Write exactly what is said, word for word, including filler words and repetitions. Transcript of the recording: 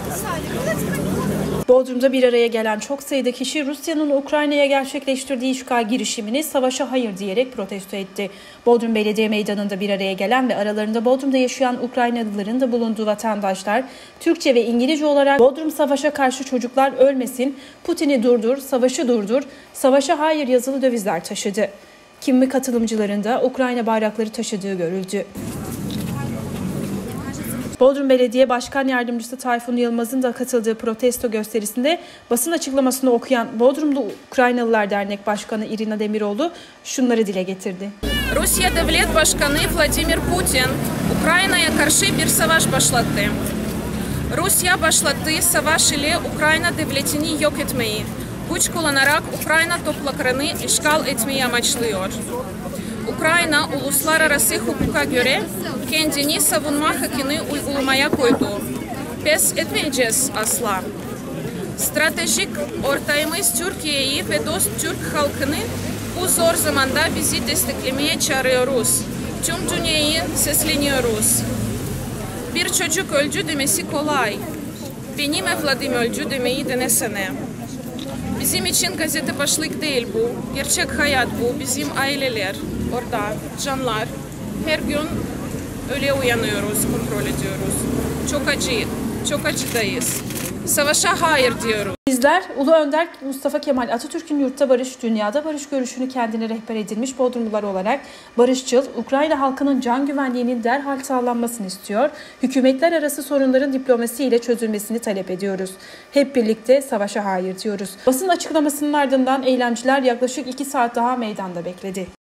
Bodrum'da bir araya gelen çok sayıda kişi Rusya'nın Ukrayna'ya gerçekleştirdiği işgal girişimini savaşa hayır diyerek protesto etti. Bodrum Belediye Meydanı'nda bir araya gelen ve aralarında Bodrum'da yaşayan Ukraynalıların da bulunduğu vatandaşlar Türkçe ve İngilizce olarak "Bodrum savaşa karşı çocuklar ölmesin, Putin'i durdur, savaşı durdur, savaşa hayır" yazılı dövizler taşıdı. Kimi katılımcıların da Ukrayna bayrakları taşıdığı görüldü. Bodrum Belediye Başkan Yardımcısı Tayfun Yılmaz'ın da katıldığı protesto gösterisinde basın açıklamasını okuyan Bodrumlu Ukraynalılar Dernek Başkanı Irina Demiroğlu şunları dile getirdi. Rusya Devlet Başkanı Vladimir Putin Ukrayna'ya karşı bir savaş başlattı. Rusya başlattığı savaş ile Ukrayna devletini yok etmeyi, güç kullanarak Ukrayna topraklarını işgal etmeyi amaçlıyor. Ukrayna uluslararası hukuka göre kendini savunma hakkını uygulamaya koydu. Pes etmeyeceğiz asla. Stratejik ortağımız Türkiye'yi ve dost Türk halkını bu zor zamanda bizi desteklemeye çağırıyoruz. Tüm dünyayı sesleniyoruz. Bir çocuk öldü demesi kolay. Benim evladım öldü demeyi denesene. Bizim için gazete başlık değil bu. Gerçek hayat bu. Bizim aileler orada, canlar. Her gün öyle uyanıyoruz, kontrol ediyoruz. Çok acı, çok acıdayız. Savaşa hayır diyoruz. Bizler Ulu Önder Mustafa Kemal Atatürk'ün yurtta barış, dünyada barış görüşünü kendine rehber edilmiş Bodrumlular olarak barışçıl, Ukrayna halkının can güvenliğinin derhal sağlanmasını istiyor, hükümetler arası sorunların diplomasiyle çözülmesini talep ediyoruz. Hep birlikte savaşa hayır diyoruz. Basın açıklamasının ardından eylemciler yaklaşık iki saat daha meydanda bekledi.